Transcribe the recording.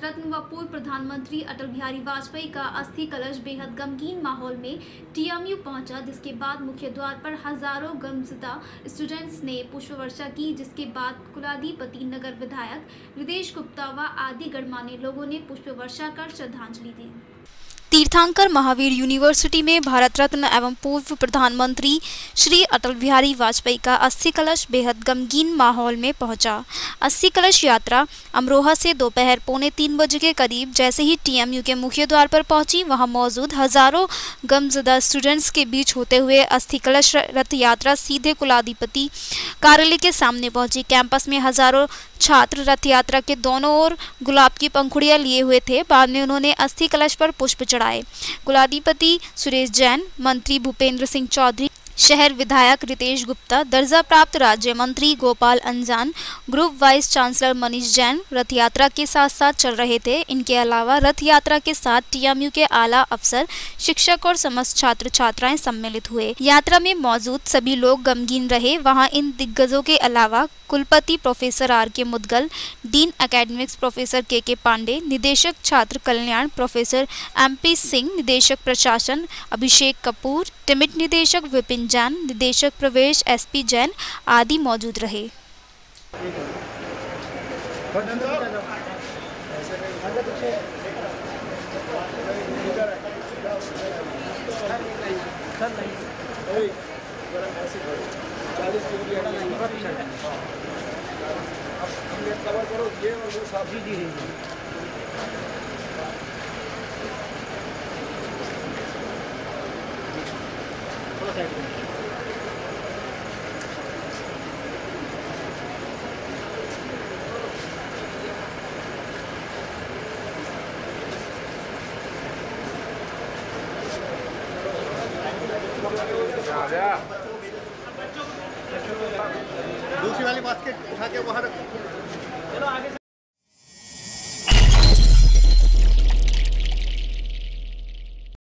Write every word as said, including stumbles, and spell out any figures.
रत्न व पूर्व प्रधानमंत्री अटल बिहारी वाजपेयी का अस्थि कलश बेहद गमगीन माहौल में टीएमयू पहुंचा, जिसके बाद मुख्य द्वार पर हजारों गमज़दा स्टूडेंट्स ने पुष्प वर्षा की, जिसके बाद कुलाधिपति, नगर विधायक रितेश गुप्ता व आदि गणमान्य लोगों ने पुष्प वर्षा कर श्रद्धांजलि दी। तीर्थंकर महावीर यूनिवर्सिटी में भारत रत्न एवं पूर्व प्रधानमंत्री श्री अटल बिहारी वाजपेयी का अस्थि कलश बेहद गमगीन माहौल में पहुंचा। अस्थि कलश यात्रा अमरोहा से दोपहर पौने तीन बजे के करीब जैसे ही टीएमयू के मुख्य द्वार पर पहुंची, वहां मौजूद हजारों गमज़दा स्टूडेंट्स के बीच होते हुए अस्थि कलश रथ यात्रा सीधे कुलाधिपति कार्यालय के सामने पहुंची। कैंपस में हजारों छात्र रथ यात्रा के दोनों ओर गुलाब की पंखुड़ियां लिए हुए थे। बाद में उन्होंने अस्थि कलश पर पुष्प चढ़ाए। कुलाधिपति सुरेश जैन, मंत्री भूपेंद्र सिंह चौधरी, शहर विधायक रितेश गुप्ता, दर्जा प्राप्त राज्य मंत्री Gopal Anjan, group vice chancellor Manish Jain Rath Yatra के साथ साथ चल रहे थे। इनके अलावा रथ यात्रा के साथ टीएमयू के आला अफसर, शिक्षक और समस्त छात्र छात्राएं सम्मिलित हुए। यात्रा में मौजूद सभी लोग गमगीन रहे। वहां इन दिग्गजों के अलावा कुलपति प्रोफेसर आर के मुदगल, डीन एकेडमिक्स प्रोफेसर के के पांडे, निदेशक छात्र कल्याण प्रोफेसर एम पी सिंह, निदेशक प्रशासन अभिषेक कपूर, टिमिट निदेशक विपिन जैन, निदेशक प्रवेश एस पी जैन आदि मौजूद रहे। कवर करो ये और वो साफ दी रही है। दूसरी वाली बास्केट उठा के वहाँ रखो।